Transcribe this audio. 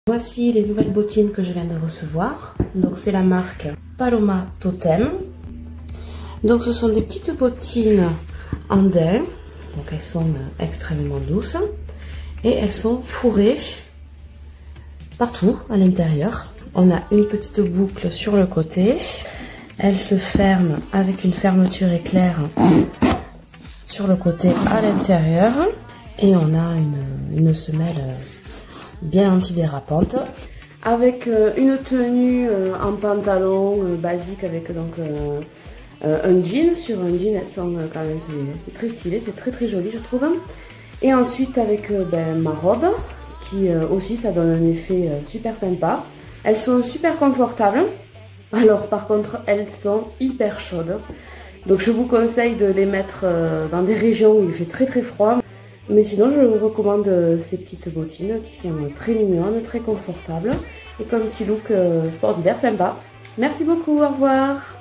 Voici les nouvelles bottines que je viens de recevoir. Donc c'est la marque Paloma Totem. Donc ce sont des petites bottines en daim. Donc elles sont extrêmement douces. Et elles sont fourrées partout à l'intérieur. On a une petite boucle sur le côté. Elle se ferme avec une fermeture éclair sur le côté à l'intérieur. Et on a une semelle bien antidérapante. Avec une tenue en pantalon basique avec donc un jean. Sur un jean, elles sont quand même, c'est très stylé, c'est très joli je trouve. Et ensuite avec ma robe qui aussi ça donne un effet super sympa. Elles sont super confortables. Alors par contre elles sont hyper chaudes. Donc je vous conseille de les mettre dans des régions où il fait très froid. Mais sinon je vous recommande ces petites bottines qui sont très mignonnes, très confortables. Et comme petit look sport d'hiver sympa. Merci beaucoup, au revoir.